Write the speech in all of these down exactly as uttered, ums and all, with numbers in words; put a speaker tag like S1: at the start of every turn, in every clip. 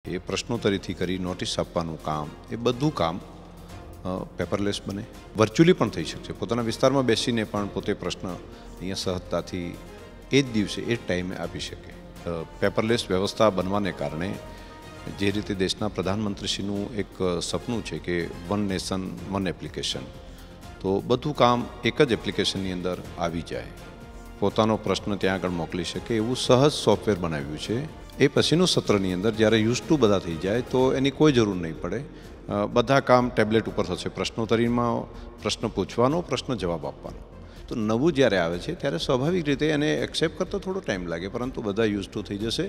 S1: એ પ્રશ્નોત્તરીથી કરી નોટિસ આપવાનું કામ એ બધું કામ પેપરલેસ બને, વર્ચ્યુઅલી પણ થઈ શકશે. પોતાના વિસ્તારમાં બેસીને પણ પોતે પ્રશ્ન અહીંયા સહજતાથી એ જ દિવસે એ જ ટાઈમે આપી શકે. પેપરલેસ વ્યવસ્થા બનવાને કારણે જે રીતે દેશના પ્રધાનમંત્રીશ્રીનું એક સપનું છે કે વન નેશન વન એપ્લિકેશન, તો બધું કામ એક જ એપ્લિકેશનની અંદર આવી જાય, પોતાનો પ્રશ્ન ત્યાં આગળ મોકલી શકે એવું સહજ સોફ્ટવેર બનાવ્યું છે. એ પછીનું સત્રની અંદર જ્યારે યુઝ ટુ બધા થઈ જાય તો એની કોઈ જરૂર નહીં પડે. બધા કામ ટેબ્લેટ ઉપર થશે. પ્રશ્નોત્તરીમાં પ્રશ્ન પૂછવાનો, પ્રશ્ન જવાબ આપવાનો. તો નવું જ્યારે આવે છે ત્યારે સ્વાભાવિક રીતે એને એક્સેપ્ટ કરતા થોડો ટાઈમ લાગે, પરંતુ બધા યુઝ ટુ થઈ જશે.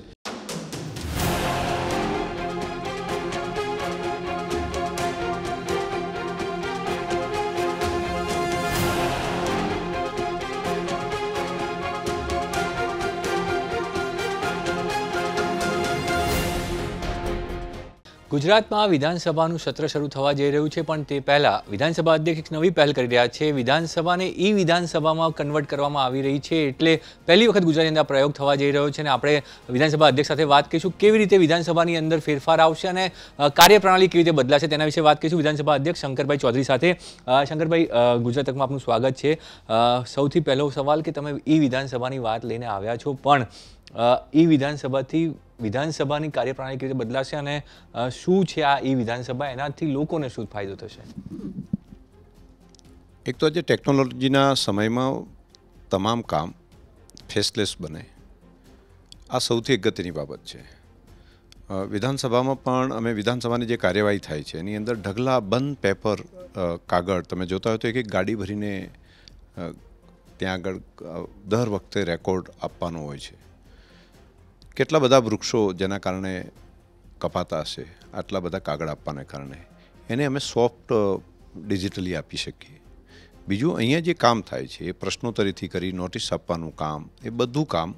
S2: ગુજરાતમાં વિધાનસભાનું સત્ર શરૂ થવા જઈ રહ્યું છે, પણ તે પહેલાં વિધાનસભા અધ્યક્ષ એક નવી પહેલ કરી રહ્યા છે. વિધાનસભાને ઈ વિધાનસભામાં કન્વર્ટ કરવામાં આવી રહી છે, એટલે પહેલી વખત ગુજરાતની અંદર પ્રયોગ થવા જઈ રહ્યો છે. અને આપણે વિધાનસભા અધ્યક્ષ સાથે વાત કરીશું કેવી રીતે વિધાનસભાની અંદર ફેરફાર આવશે અને કાર્યપ્રણાલી કેવી રીતે બદલાશે તેના વિશે વાત કરીશું વિધાનસભા અધ્યક્ષ શંકરભાઈ ચૌધરી સાથે. શંકરભાઈ, ગુજરાત તકમાં આપનું સ્વાગત છે. સૌથી પહેલો સવાલ કે તમે ઈ વિધાનસભાની વાત લઈને આવ્યા છો, પણ ઈ વિધાનસભાથી વિધાનસભાની કાર્યપ્રણાલી કેવી રીતે બદલાશે અને શું છે આ ઈ વિધાનસભા, એનાથી લોકોને શું ફાયદો થશે?
S1: એક તો આજે ટેકનોલોજીના સમયમાં તમામ કામ ફેસલેસ બને, આ સૌથી અગત્યની બાબત છે. વિધાનસભામાં પણ અમે વિધાનસભાની જે કાર્યવાહી થાય છે એની અંદર ઢગલા બંધ પેપર કાગળ તમે જોતા હોય તો એક એક ગાડી ભરીને ત્યાં આગળ દર વખતે રેકોર્ડ આપવાનો હોય છે. કેટલા બધા વૃક્ષો જેના કારણે કપાતા હશે, આટલા બધા કાગળ આપવાને કારણે એને અમે સોફ્ટ ડિજિટલી આપી શકીએ. બીજું અહીંયા જે કામ થાય છે એ પ્રશ્નોત્તરીથી કરી નોટિસ આપવાનું કામ એ બધું કામ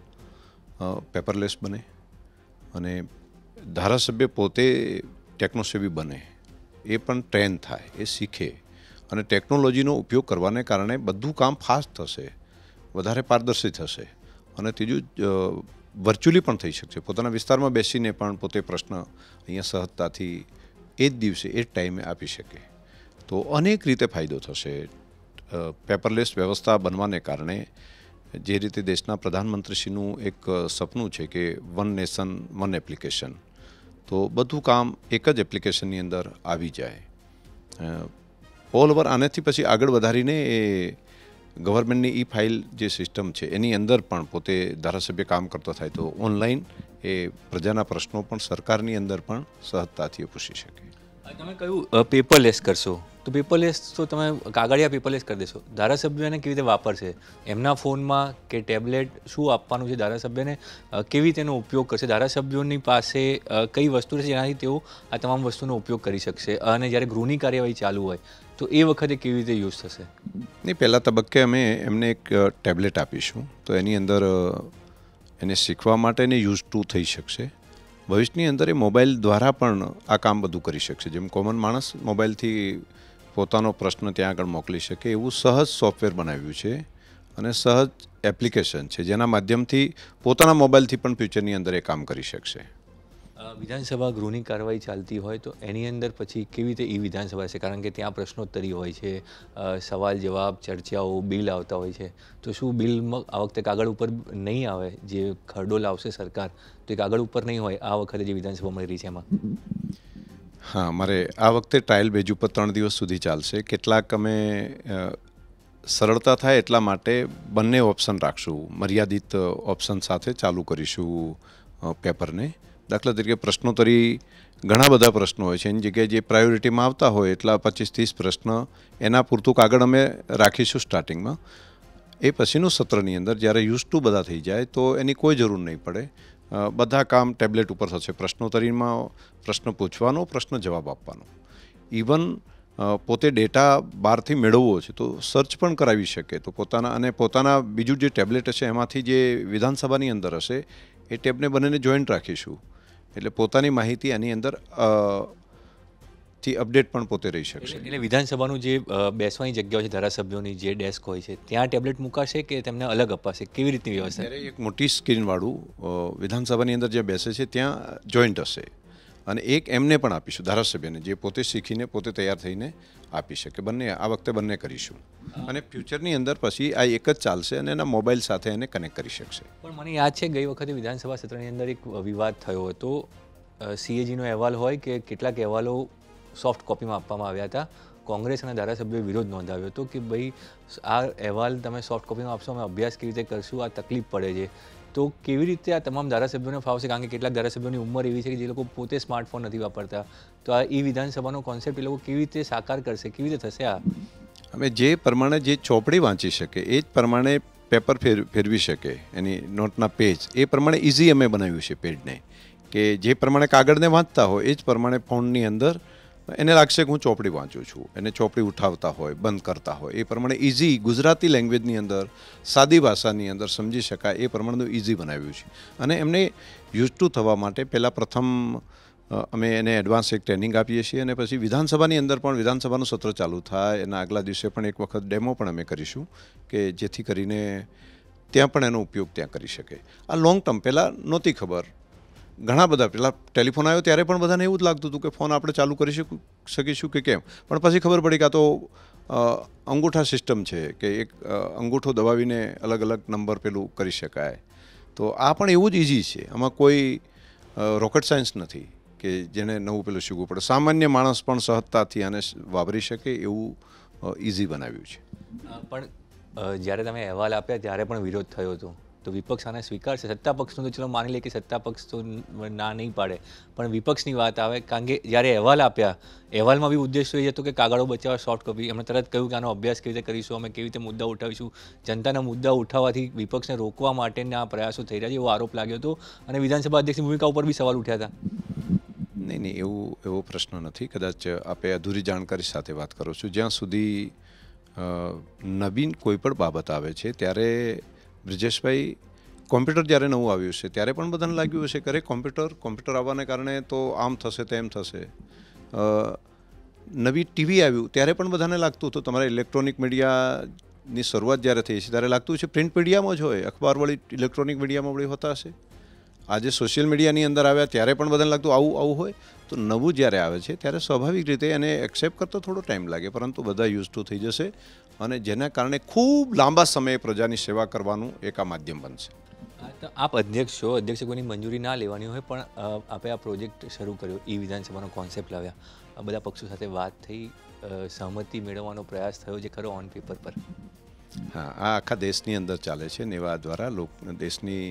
S1: પેપરલેસ બને અને ધારાસભ્ય પોતે ટેકનોસેવી બને, એ પણ ટ્રેન થાય, એ શીખે અને ટેકનોલોજીનો ઉપયોગ કરવાને કારણે બધું કામ ફાસ્ટ થશે, વધારે પારદર્શી થશે. અને ત્રીજું વર્ચ્યુઅલી પણ થઈ શકશે. પોતાના વિસ્તારમાં બેસીને પણ પોતે પ્રશ્ન અહીંયા સહજતાથી એ જ દિવસે એ જ ટાઈમે આપી શકે. તો અનેક રીતે ફાયદો થશે. પેપરલેસ વ્યવસ્થા બનવાને કારણે જે રીતે દેશના પ્રધાનમંત્રીશ્રીનું એક સપનું છે કે વન નેશન વન એપ્લિકેશન, તો બધું કામ એક જ એપ્લિકેશનની અંદર આવી જાય. ઓલ ઓવર આનાથી પછી આગળ વધારીને એ ગવર્મેન્ટની ઈ ફાઇલ જે સિસ્ટમ છે એની અંદર પણ પોતે ધારાસભ્ય કામ કરતો થાય તો ઓનલાઈન એ પ્રજાના પ્રશ્નો પણ સરકારની અંદર પણ સહજતાથી પૂછી શકે.
S2: તમે કહ્યું પેપરલેસ કરશો, તો પેપરલેસ તો તમે કાગળિયા પેપરલેસ કરી દેશો. ધારાસભ્યોને કેવી રીતે વાપરશે? એમના ફોનમાં કે ટેબ્લેટ શું આપવાનું છે ધારાસભ્યને, કેવી રીતે તેનો ઉપયોગ કરશે? ધારાસભ્યોની પાસે કઈ વસ્તુ છે જેનાથી તેઓ આ તમામ વસ્તુનો ઉપયોગ કરી શકશે? અને જ્યારે ગૃહની કાર્યવાહી ચાલુ હોય તો એ વખતે કેવી રીતે યુઝ થશે?
S1: નહીં, પહેલા તબક્કે અમે એમને એક ટેબ્લેટ આપીશું, તો એની અંદર એને શીખવા માટે એને યુઝ ટુ થઈ શકશે. ભવિષ્યની અંદર એ મોબાઈલ દ્વારા પણ આ કામ બધું કરી શકશે. જેમ કોમન માણસ મોબાઈલથી પોતાનો પ્રશ્ન ત્યાં આગળ મોકલી શકે એવું સહજ સોફ્ટવેર બનાવ્યું છે અને સહજ એપ્લિકેશન છે જેના માધ્યમથી પોતાના મોબાઈલથી પણ ફ્યુચરની અંદર એ કામ કરી શકશે.
S2: વિધાનસભા ગૃહની કાર્યવાહી ચાલતી હોય તો એની અંદર પછી કેવી રીતે ઈ વિધાનસભા છે? કારણ કે ત્યાં પ્રશ્નોત્તરી હોય છે, સવાલ જવાબ, ચર્ચાઓ, બિલ આવતા હોય છે. તો શું બિલ આ વખતે કાગળ ઉપર નહીં આવે? જે ખરડો લાવશે સરકાર તો એ કાગળ ઉપર નહીં હોય આ વખતે જે વિધાનસભા મળી રહી છે એમાં?
S1: હા, મારે આ વખતે ટ્રાયલ બેઝ ઉપર ત્રણ દિવસ સુધી ચાલશે. કેટલાક અમે સરળતા થાય એટલા માટે બંને ઓપ્શન રાખશું, મર્યાદિત ઓપ્શન સાથે ચાલુ કરીશું પેપરને. દાખલા તરીકે પ્રશ્નોત્તરી ઘણા બધા પ્રશ્નો હોય છે, એની જગ્યાએ જે પ્રાયોરિટીમાં આવતા હોય એટલા પચીસ ત્રીસ પ્રશ્ન એના પૂરતું કાગળ અમે રાખીશું સ્ટાર્ટિંગમાં. એ પછીનું સત્રની અંદર જ્યારે યુઝ ટુ બધા થઈ જાય તો એની કોઈ જરૂર નહીં પડે. બધા કામ ટેબ્લેટ ઉપર થશે. પ્રશ્નોત્તરીમાં પ્રશ્ન પૂછવાનો, પ્રશ્ન જવાબ આપવાનો. ઇવન પોતે ડેટા બહારથી મેળવવો છે તો સર્ચ પણ કરાવી શકે. તો પોતાના અને પોતાના બીજું જે ટેબ્લેટ હશે એમાંથી જે વિધાનસભાની અંદર હશે એ ટેબને બંનેને જોઈન્ટ રાખીશું, એટલે પોતાની માહિતી આની અંદર થી અપડેટ પણ પોતે રહી શકશે.
S2: એટલે વિધાનસભાનું જે બેસવાની જગ્યાઓ છે, ધારાસભ્યોની જે ડેસ્ક હોય છે ત્યાં ટેબ્લેટ મૂકાશે કે તેમને અલગ અપાશે? કેવી રીતની વ્યવસ્થા?
S1: એક મોટી સ્ક્રીનવાળું વિધાનસભાની અંદર જે બેસે છે ત્યાં જોઈન્ટ હશે અને એક એમને પણ આપીશું ધારાસભ્યને, જે પોતે શીખીને પોતે તૈયાર થઈને આપી શકે. બંને આ વખતે બંને કરીશું અને ફ્યુચરની અંદર પછી આ એક જ ચાલશે અને એના મોબાઈલ સાથે એને કનેક્ટ કરી શકશે.
S2: પણ મને યાદ છે ગઈ વખતે વિધાનસભા સત્રની અંદર એક વિવાદ થયો હતો. સીએજીનો અહેવાલ હોય કે કેટલાક અહેવાલો સોફ્ટ કોપીમાં આપવામાં આવ્યા હતા. કોંગ્રેસ અને ધારાસભ્યોએ વિરોધ નોંધાવ્યો હતો કે ભાઈ આ અહેવાલ તમે સોફ્ટ કોપીમાં આપશો, અમે અભ્યાસ કેવી રીતે કરશું, આ તકલીફ પડે છે. તો કેવી રીતે આ તમામ ધારાસભ્યોને ફાવશે? કારણ કે કેટલાક ધારાસભ્યોની ઉંમર એવી છે કે જે લોકો પોતે સ્માર્ટફોન નથી વાપરતા. તો આ ઈ વિધાનસભાનો કોન્સેપ્ટ એ લોકો કેવી રીતે સાકાર કરશે, કેવી રીતે થશે આ?
S1: અમે જે પ્રમાણે જે ચોપડી વાંચી શકે એ જ પ્રમાણે પેપર ફેર ફેરવી શકે, એની નોટના પેજ એ પ્રમાણે ઇઝી અમે બનાવ્યું છે પેજને, કે જે પ્રમાણે કાગળને વાંચતા હોય એ જ પ્રમાણે ફોનની અંદર એને લાગશે કે હું ચોપડી વાંચું છું. એને ચોપડી ઉઠાવતા હોય, બંધ કરતા હોય એ પ્રમાણે ઇઝી ગુજરાતી લેંગ્વેજની અંદર, સાદી ભાષાની અંદર સમજી શકાય એ પ્રમાણેનું ઇઝી બનાવ્યું છે. અને એમને યુઝ ટુ થવા માટે પહેલાં પ્રથમ અમે એને એડવાન્સ એક ટ્રેનિંગ આપીએ છીએ અને પછી વિધાનસભાની અંદર પણ વિધાનસભાનું સત્ર ચાલુ થાય એના આગલા દિવસે પણ એક વખત ડેમો પણ અમે કરીશું, કે જેથી કરીને ત્યાં પણ એનો ઉપયોગ ત્યાં કરી શકે. આ લોંગ ટર્મ પહેલાં નહોતી ખબર. ઘણા બધા પહેલાં ટેલિફોન આવ્યો ત્યારે પણ બધાને એવું જ લાગતું હતું કે ફોન આપણે ચાલુ કરી શકીશું કે કેમ, પણ પછી ખબર પડી કે આ તો અંગૂઠા સિસ્ટમ છે, કે એક અંગૂઠો દબાવીને અલગ અલગ નંબર પેલું કરી શકાય. તો આ પણ એવું જ ઇઝી છે, આમાં કોઈ રોકેટ સાયન્સ નથી કે જેને નવું પેલું શીખવું પડે. સામાન્ય માણસ પણ સહજતાથી આને વાપરી શકે એવું ઇઝી બનાવ્યું છે.
S2: પણ જ્યારે તમે અહેવાલ આપ્યા ત્યારે પણ વિરોધ થયો હતો, તો વિપક્ષ આને સ્વીકારશે? સત્તા પક્ષનું તો ચલો માની લે કે સત્તા પક્ષ તો ના નહીં પાડે, પણ વિપક્ષની વાત આવે, કારણ કે જ્યારે અહેવાલ આપ્યા અહેવાલમાં બી ઉદ્દેશ એ હતો કે કાગળો બચાવવા સોફ્ટ કોપી. એમણે તરત કહ્યું કે આનો અભ્યાસ કેવી રીતે કરીશું, અમે કેવી રીતે મુદ્દા ઉઠાવીશું. જનતાના મુદ્દા ઉઠાવવાથી વિપક્ષને રોકવા માટેના પ્રયાસો થઈ રહ્યા છે એવો આરોપ લાગ્યો હતો અને વિધાનસભા અધ્યક્ષની ભૂમિકા ઉપર બી સવાલ ઉઠ્યા હતા.
S1: નહીં નહીં એવું એવો પ્રશ્ન નથી. કદાચ આપે અધૂરી જાણકારી સાથે વાત કરો છો. જ્યાં સુધી નવીન કોઈ પણ બાબત આવે છે ત્યારે બ્રિજેશભાઈ, કોમ્પ્યુટર જ્યારે નવું આવ્યું છે ત્યારે પણ બધાને લાગ્યું હશે કે અરે કોમ્પ્યુટર કોમ્પ્યુટર આવવાને કારણે તો આમ થશે તેમ થશે. નવી ટીવી આવ્યું ત્યારે પણ બધાને લાગતું હતું, તમારે ઇલેક્ટ્રોનિક મીડિયાની શરૂઆત જ્યારે થઈ છે ત્યારે લાગતું છે પ્રિન્ટ મીડિયામાં જ હોય, અખબારવાળી ઇલેક્ટ્રોનિક મીડિયામાં વળી હોતા હશે. આજે સોશિયલ મીડિયાની અંદર આવ્યા ત્યારે પણ બધાને લાગતું આવું આવું હોય. તો નવું જ્યારે આવે છે ત્યારે સ્વાભાવિક રીતે એને એક્સેપ્ટ કરતો થોડો ટાઈમ લાગે, પરંતુ બધા યુઝ ટુ થઈ જશે અને જેના કારણે ખૂબ લાંબા સમયે પ્રજાની સેવા કરવાનું એક આ માધ્યમ બનશે.
S2: આપ અધ્યક્ષ છો, અધ્યક્ષે કોઈની મંજૂરી ના લેવાની હોય, પણ આપે આ પ્રોજેક્ટ શરૂ કર્યો, ઈ વિધાનસભાનો કોન્સેપ્ટ લાવ્યા, આ બધા પક્ષો સાથે વાત થઈ, સહમતિ મેળવવાનો પ્રયાસ થયો છે ખરો ઓન પેપર પર?
S1: હા, આ આખા દેશની અંદર ચાલે છે. નેવા દ્વારા લોક દેશની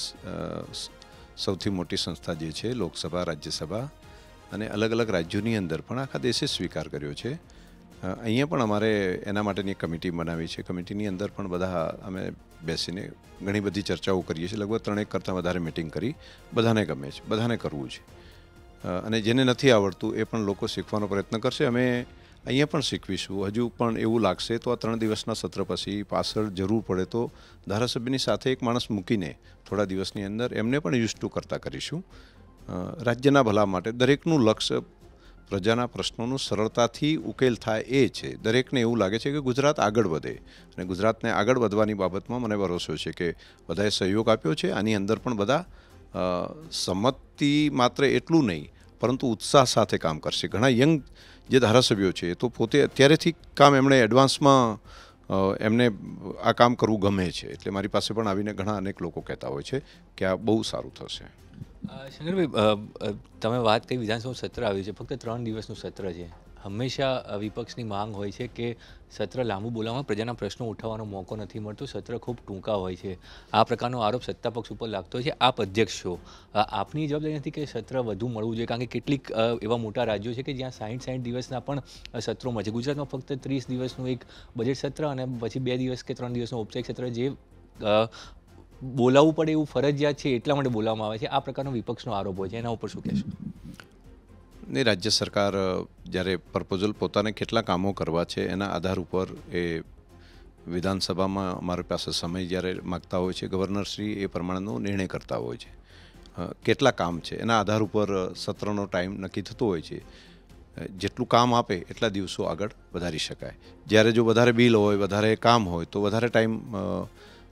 S1: સૌથી મોટી સંસ્થા જે છે લોકસભા, રાજ્યસભા અને અલગ અલગ રાજ્યોની અંદર પણ આખા દેશે સ્વીકાર કર્યો છે. અહીંયા પણ અમારે એના માટેની એક કમિટી બનાવી છે. કમિટીની અંદર પણ બધા અમે બેસીને ઘણી બધી ચર્ચાઓ કરીએ છીએ. લગભગ ત્રણેક કરતાં વધારે મિટિંગ કરી. બધાને ગમે છે, બધાને કરવું છે અને જેને નથી આવડતું એ પણ લોકો શીખવાનો પ્રયત્ન કરશે. અમે અહીંયા પણ શીખવીશું. હજુ પણ એવું લાગશે તો આ ત્રણ દિવસના સત્ર પછી પાછળ જરૂર પડે તો ધારાસભ્યની સાથે એક માણસ મૂકીને થોડા દિવસની અંદર એમને પણ યુઝ ટુ કરતા કરીશું. રાજ્યના ભલા માટે દરેકનું લક્ષ્ય પ્રજાના પ્રશ્નોનું સરળતાથી ઉકેલ થાય એ છે. દરેકને એવું લાગે છે કે ગુજરાત આગળ વધે અને ગુજરાતને આગળ વધવાની બાબતમાં મને ભરોસો છે કે બધાએ સહયોગ આપ્યો છે. આની અંદર પણ બધા સંમતિ માત્ર એટલું નહીં પરંતુ ઉત્સાહ સાથે કામ કરશે. ઘણા યંગ જે ધારાસભ્યો છે એ તો પોતે અત્યારેથી કામ એમણે એડવાન્સમાં એમને આ કામ કરવું ગમે છે, એટલે મારી પાસે પણ આવીને ઘણા અનેક લોકો કહેતા હોય છે કે આ બહુ સારું થશે.
S2: શંકરભાઈ, તમે વાત કરી વિધાનસભાનું સત્ર આવ્યું છે, ફક્ત ત્રણ દિવસનું સત્ર છે. હંમેશા વિપક્ષની માંગ હોય છે કે સત્ર લાંબુ બોલાવવામાં પ્રજાના પ્રશ્નો ઉઠાવવાનો મોકો નથી મળતો, સત્ર ખૂબ ટૂંકા હોય છે. આ પ્રકારનો આરોપ સત્તા પક્ષ ઉપર લાગતો હોય છે. આપ અધ્યક્ષ છો, આપની જવાબદારી નથી કે સત્ર વધુ મળવું જોઈએ? કારણ કે કેટલીક એવા મોટા રાજ્યો છે કે જ્યાં સાઠ સાઠ દિવસના પણ સત્રોમાં છે. ગુજરાતમાં ફક્ત ત્રીસ દિવસનું એક બજેટ સત્ર અને પછી બે દિવસ કે ત્રણ દિવસનું ઔપચારિક સત્ર જે બોલાવવું પડે એવું ફરજિયાત છે એટલા માટે બોલાવવામાં આવે છે. આ પ્રકારનો વિપક્ષનો આરોપ હોય છે, એના ઉપર શું કહેશો?
S1: ને રાજ્ય સરકાર જ્યારે પ્રપોઝલ પોતાને કેટલા કામો કરવા છે એના આધાર ઉપર એ વિધાનસભામાં અમારી પાસે સમય જ્યારે માગતા હોય છે, ગવર્નરશ્રી એ પ્રમાણેનો નિર્ણય કરતા હોય છે. કેટલા કામ છે એના આધાર ઉપર સત્રનો ટાઈમ નક્કી થતો હોય છે. જેટલું કામ આપે એટલા દિવસો આગળ વધારી શકાય. જ્યારે જો વધારે બિલ હોય, વધારે કામ હોય તો વધારે ટાઈમ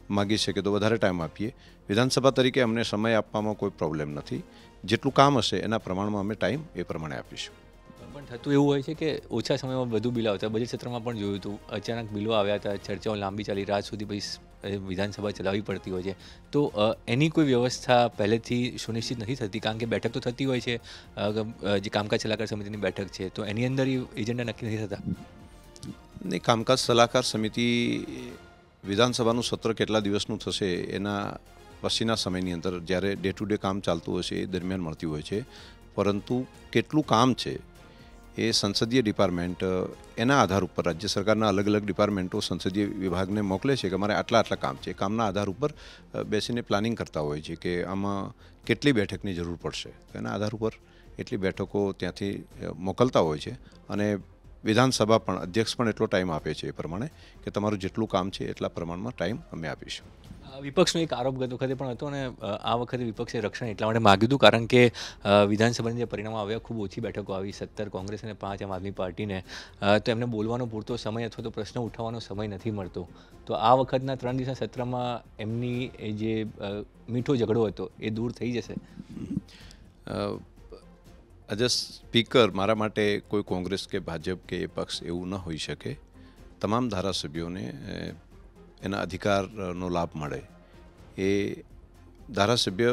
S1: માગી શકે તો વધારે ટાઈમ આપીએ. વિધાનસભા તરીકે અમને સમય આપવામાં કોઈ પ્રોબ્લેમ નથી. જેટલું કામ હશે એના પ્રમાણમાં અમે ટાઈમ એ પ્રમાણે આપીશું.
S2: પણ થતું એવું હોય છે કે ઓછા સમયમાં વધુ બિલ આવતા. બજેટ સત્રમાં પણ જોયું હતું, અચાનક બિલો આવ્યા હતા, ચર્ચાઓ લાંબી ચાલી, રાત સુધી પછી વિધાનસભા ચલાવવી પડતી હોય છે. તો અ, એની કોઈ વ્યવસ્થા પહેલેથી સુનિશ્ચિત નથી થતી, કારણ કે બેઠક તો થતી હોય છે, અ, અ, જે કામકાજ સલાહકાર સમિતિની બેઠક છે, તો એની અંદર એ એજન્ડા નક્કી નથી થતા.
S1: ને કામકાજ સલાહકાર સમિતિ વિધાનસભાનું સત્ર કેટલા દિવસનું થશે એના પછીના સમયની અંદર જ્યારે ડે ટુ ડે કામ ચાલતું હશે એ દરમિયાન મળતી હોય છે. પરંતુ કેટલું કામ છે એ સંસદીય ડિપાર્ટમેન્ટ એના આધાર ઉપર રાજ્ય સરકારના અલગ અલગ ડિપાર્ટમેન્ટો સંસદીય વિભાગને મોકલે છે કે અમારે આટલા આટલા કામ છે. એ કામના આધાર ઉપર બેસીને પ્લાનિંગ કરતા હોય છે કે આમાં કેટલી બેઠકની જરૂર પડશે. તો એના આધાર ઉપર એટલી બેઠકો ત્યાંથી મોકલતા હોય છે અને વિધાનસભા પણ અધ્યક્ષ પણ એટલો ટાઈમ આપે છે એ પ્રમાણે કે તમારું જેટલું કામ છે એટલા પ્રમાણમાં ટાઈમ અમે આપીશું.
S2: વિપક્ષનો એક આરોપ ગત વખતે પણ હતો, અને આ વખતે વિપક્ષે રક્ષણ એટલા માટે માગ્યું હતું કારણ કે વિધાનસભાની જે પરિણામો આવ્યા, ખૂબ ઓછી બેઠકો આવી, સત્તર કોંગ્રેસ અને પાંચ આમ આદમી પાર્ટીને. તો એમને બોલવાનો પૂરતો સમય અથવા તો પ્રશ્ન ઉઠાવવાનો સમય નથી મળતો. તો આ વખતના ત્રણ દિવસના સત્રમાં એમની એ જે મીઠો ઝઘડો હતો એ દૂર થઈ જશે.
S1: એઝ અ સ્પીકર મારા માટે કોઈ કોંગ્રેસ કે ભાજપ કે એ પક્ષ એવું ન હોઈ શકે. તમામ ધારાસભ્યોને એના અધિકારનો લાભ મળે. એ ધારાસભ્ય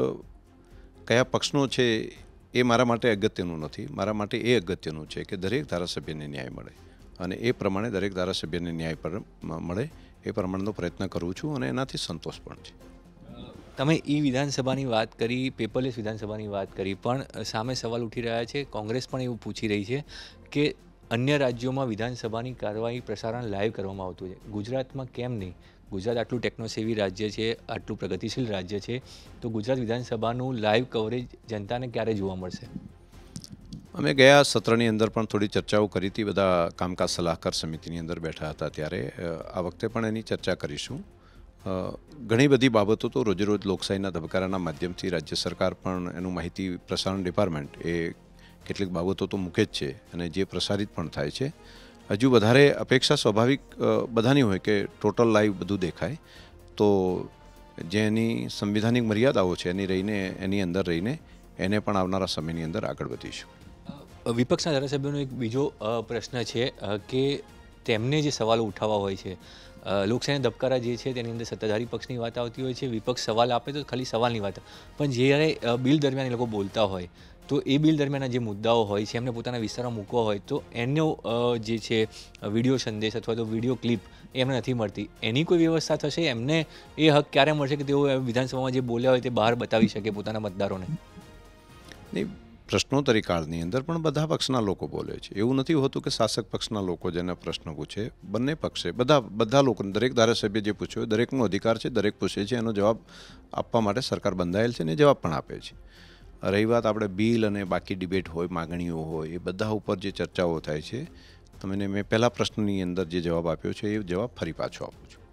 S1: કયા પક્ષનો છે એ મારા માટે અગત્યનું નથી. મારા માટે એ અગત્યનું છે કે દરેક ધારાસભ્યને ન્યાય મળે અને એ પ્રમાણે દરેક ધારાસભ્યને ન્યાય પર મળે એ પ્રમાણેનો પ્રયત્ન કરું છું અને એનાથી સંતોષ પણ છે.
S2: તમે ઈ વિધાનસભાની વાત કરી, પેપરલેસ વિધાનસભાની વાત કરી, પણ સામે સવાલ ઉઠી રહ્યા છે, કોંગ્રેસ પણ એવું પૂછી રહી છે કે અન્ય રાજ્યોમાં વિધાનસભાની કાર્યવાહી પ્રસારણ લાઈવ કરવામાં આવતું છે, ગુજરાતમાં કેમ નહીં? ગુજરાત આટલું ટેકનોસેવી રાજ્ય છે, આટલું પ્રગતિશીલ રાજ્ય છે, તો ગુજરાત વિધાનસભાનું લાઈવ કવરેજ જનતાને ક્યારે જોવા મળશે?
S1: અમે ગયા સત્રની અંદર પણ થોડી ચર્ચાઓ કરી હતી. બધા કામકાજ સલાહકાર સમિતિની અંદર બેઠા હતા ત્યારે. આ વખતે પણ એની ચર્ચા કરીશું. ઘણી બધી બાબતો તો રોજે રોજ લોકશાહીના ધબકારાના માધ્યમથી રાજ્ય સરકાર પણ એનું માહિતી પ્રસારણ ડિપાર્ટમેન્ટ એ કેટલીક બાબતો તો મૂકે જ છે અને જે પ્રસારિત પણ થાય છે. હજુ વધારે અપેક્ષા સ્વાભાવિક બધાની હોય કે ટોટલ લાઈવ બધું દેખાય. તો જે એની સંવિધાનિક મર્યાદાઓ છે એની રહીને એની અંદર રહીને એને પણ આવનારા સમયની અંદર આગળ વધીશું.
S2: વિપક્ષના ધારાસભ્યોનો એક બીજો પ્રશ્ન છે કે તેમને જે સવાલો ઉઠાવવા હોય છે, લોકશાહીના ધબકારા જે છે તેની અંદર સત્તાધારી પક્ષની વાત આવતી હોય છે, વિપક્ષ સવાલ આપે તો ખાલી સવાલની વાત, પણ જ્યારે બિલ દરમિયાન એ લોકો બોલતા હોય તો એ બિલ દરમિયાન જે મુદ્દાઓ હોય છે એમને પોતાના વિસ્તારમાં મૂકવા હોય તો એનો જે છે વિડીયો સંદેશ અથવા તો વિડીયો ક્લિપ એમને નથી મળતી. એની કોઈ વ્યવસ્થા થશે? એમને એ હક ક્યારે મળશે કે તેઓ વિધાનસભામાં જે બોલ્યા હોય તે બહાર બતાવી શકે પોતાના મતદારોને?
S1: નહીં, પ્રશ્નોત્તરી કાળની અંદર પણ બધા પક્ષના લોકો બોલે છે. એવું નથી હોતું કે શાસક પક્ષના લોકો જેના પ્રશ્ન પૂછે, બંને પક્ષે બધા બધા લોકો, દરેક ધારાસભ્ય જે પૂછ્યો દરેકનો અધિકાર છે, દરેક પૂછે છે, એનો જવાબ આપવા માટે સરકાર બંધાયેલ છે અને જવાબ પણ આપે છે. રહી વાત આપણે બિલ અને બાકી ડિબેટ હોય, માગણીઓ હોય, એ બધા ઉપર જે ચર્ચાઓ થાય છે, તમને મેં પહેલા પ્રશ્નની અંદર જે જવાબ આપ્યો છે એ જવાબ ફરી પાછો આપું છું.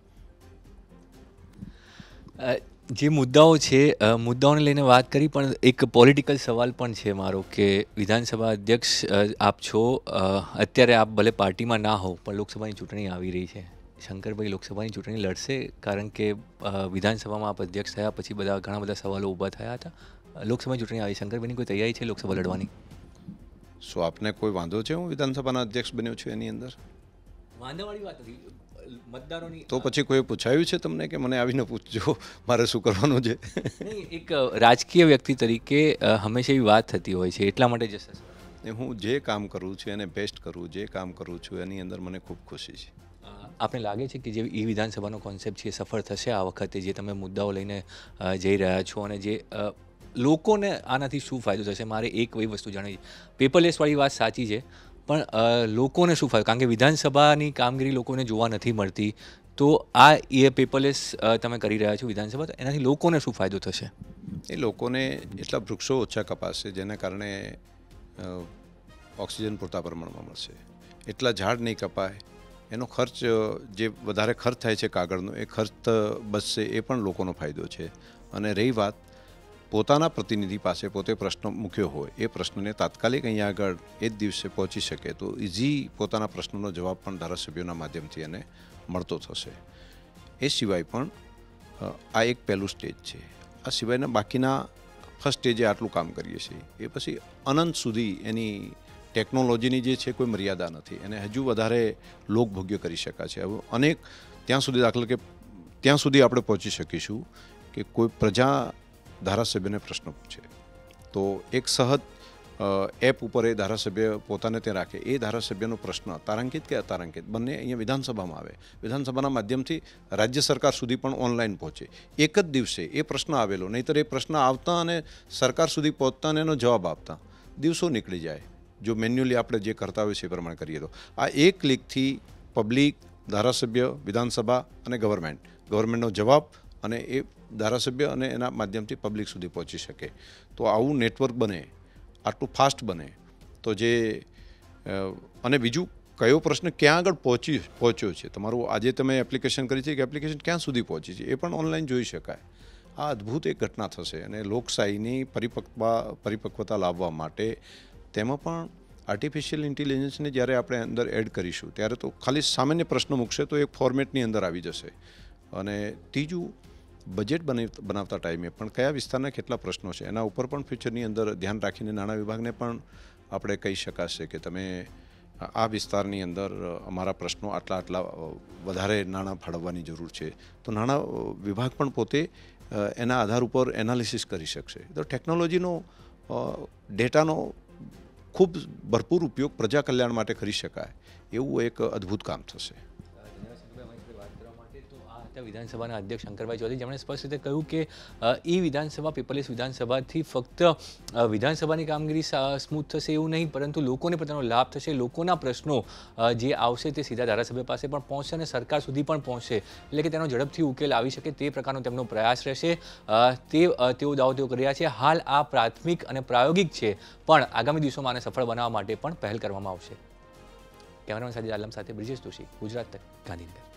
S2: જે મુદ્દાઓ છે, મુદ્દાઓને લઈને વાત કરી, પણ એક પોલિટિકલ સવાલ પણ છે મારો કે વિધાનસભા અધ્યક્ષ આપ છો, અત્યારે આપ ભલે પાર્ટીમાં ના હો પણ લોકસભાની ચૂંટણી આવી રહી છે. શંકરભાઈ લોકસભાની ચૂંટણી લડશે? કારણ કે વિધાનસભામાં આપ અધ્યક્ષ થયા પછી બધા ઘણા બધા સવાલો ઊભા થયા હતા. લોકસભાની ચૂંટણી આવી, શંકરભાઈની કોઈ તૈયારી છે લોકસભા લડવાની?
S1: શું આપને કોઈ વાંધો છે હું વિધાનસભાના અધ્યક્ષ બન્યો છું એની અંદર?
S2: વાંધાવાળી વાત નથી, મતદારોની.
S1: તો પછી કોઈ પૂછાયું છે તમને કે મને આવીને પૂછજો મારે શું કરવાનું છે?
S2: નહીં, એક રાજકીય વ્યક્તિ તરીકે હંમેશા એવી વાત થતી હોય છે, એટલા માટે જશે.
S1: હું જે કામ કરું છું એને બેસ્ટ કરું, જે કામ કરું છું એની અંદર મને ખૂબ ખુશી છે.
S2: આપને લાગે છે કે જે ઈ વિધાનસભાનો કોન્સેપ્ટ છે એ સફળ થશે આ વખતે, જે તમે મુદ્દાઓ લઈને જઈ રહ્યા છો, અને જે લોકોને આનાથી શું ફાયદો થશે? મારે એક એવી વસ્તુ જાણવી છે, પેપરલેસવાળી વાત સાચી છે, પણ લોકોને શું ફાયદો? કારણ કે વિધાનસભાની કામગીરી લોકોને જોવા નથી મળતી, તો આ એ પેપરલેસ તમે કરી રહ્યા છો વિધાનસભા, તો એનાથી લોકોને શું ફાયદો થશે?
S1: એ લોકોને એટલા વૃક્ષો ઓછા કપાશે જેના કારણે ઓક્સિજન પૂરતા પ્રમાણમાં મળશે. એટલા ઝાડ નહીં કપાય, એનો ખર્ચ જે વધારે ખર્ચ થાય છે કાગળનો એ ખર્ચ બચશે, એ પણ લોકોનો ફાયદો છે. અને રહી વાત પોતાના પ્રતિનિધિ પાસે પોતે પ્રશ્ન મૂક્યો હોય, એ પ્રશ્નને તાત્કાલિક અહીંયા આગળ એ જ દિવસે પહોંચી શકે તો ઇઝી પોતાના પ્રશ્નનો જવાબ પણ ધારાસભ્યોના માધ્યમથી એને મળતો થશે. એ સિવાય પણ અ, આ એક પહેલું સ્ટેજ છે. આ સિવાયના બાકીના ફર્સ્ટ સ્ટેજે આટલું કામ કરીએ છીએ એ પછી અનંત સુધી એની ટેકનોલોજીની જે છે કોઈ મર્યાદા નથી, એને હજુ વધારે લોકભોગ્ય કરી શકાય છે. હવે અનેક ત્યાં સુધી દાખલા કે ત્યાં સુધી આપણે પહોંચી શકીશું કે કોઈ પ્રજા ધારાસભ્યને પ્રશ્ન પૂછે તો એક સહજ એપ ઉપર એ ધારાસભ્ય પોતાને ત્યાં રાખે, એ ધારાસભ્યનો પ્રશ્ન તારાંકિત કે અતારાંકિત બંને અહીંયા વિધાનસભામાં આવે, વિધાનસભાના માધ્યમથી રાજ્ય સરકાર સુધી પણ ઓનલાઈન પહોંચે. એક જ દિવસે એ પ્રશ્ન આવેલો, નહીંતર એ પ્રશ્ન આવતા અને સરકાર સુધી પહોંચતા અને એનો જવાબ આપતા દિવસો નીકળી જાય જો મેન્યુઅલી આપણે જે કરતા હોય છે એ પ્રમાણે કરીએ તો. આ એક ક્લિકથી પબ્લિક, ધારાસભ્ય, વિધાનસભા અને ગવર્મેન્ટ ગવર્મેન્ટનો જવાબ અને એ ધારાસભ્ય અને એના માધ્યમથી પબ્લિક સુધી પહોંચી શકે. તો આવું નેટવર્ક બને, આટલું ફાસ્ટ બને તો જે અને બીજું કયો પ્રશ્ન ક્યાં આગળ પહોંચી પહોંચ્યો છે, તમારું આજે તમે એપ્લિકેશન કરી છે કે એપ્લિકેશન ક્યાં સુધી પહોંચી છે એ પણ ઓનલાઈન જોઈ શકાય. આ અદ્ભુત એક ઘટના થશે અને લોકશાહીની પરિપક્વતા પરિપક્વતા લાવવા માટે તેમાં પણ આર્ટિફિશિયલ ઇન્ટેલિજન્સને જ્યારે આપણે અંદર એડ કરીશું ત્યારે તો ખાલી સામાન્ય પ્રશ્ન મૂકશે તો એક ફોર્મેટની અંદર આવી જશે. અને ત્રીજું, બજેટ બની બનાવતા ટાઈમે પણ કયા વિસ્તારના કેટલા પ્રશ્નો છે એના ઉપર પણ ફ્યુચરની અંદર ધ્યાન રાખીને નાણાં વિભાગને પણ આપણે કહી શકાશે કે તમે આ વિસ્તારની અંદર અમારા પ્રશ્નો આટલા આટલા વધારે નાણાં ફાળવવાની જરૂર છે, તો નાણાં વિભાગ પણ પોતે એના આધાર ઉપર એનાલિસિસ કરી શકશે. તો ટેકનોલોજીનો ડેટાનો ખૂબ ભરપૂર ઉપયોગ પ્રજા કલ્યાણ માટે કરી શકાય એવું એક અદ્ભુત કામ થશે.
S2: વિધાનસભાના અધ્યક્ષ શંકરભાઈ ચૌધરી, જેમણે સ્પષ્ટ રીતે કહ્યું કે ઈ વિધાનસભા પેપરલેસ વિધાનસભાથી ફક્ત વિધાનસભાની કામગીરી સ્મૂથ થશે એવું નહીં, પરંતુ લોકોને પણ તેનો લાભ થશે. લોકોના પ્રશ્નો જે આવશે તે સીધા ધારાસભ્ય પાસે પણ પહોંચશે અને સરકાર સુધી પણ પહોંચશે, એટલે કે તેનો ઝડપથી ઉકેલ આવી શકે તે પ્રકારનો તેમનો પ્રયાસ રહેશે. તે તેઓ દાવો તેઓ કરી રહ્યા છે. હાલ આ પ્રાથમિક અને પ્રાયોગિક છે, પણ આગામી દિવસોમાં આને સફળ બનાવવા માટે પણ પહેલ કરવામાં આવશે. કેમેરામેન સાથે આલમ સાથે બ્રિજેશ દોશી, ગુજરાત તક, ગાંધીનગર.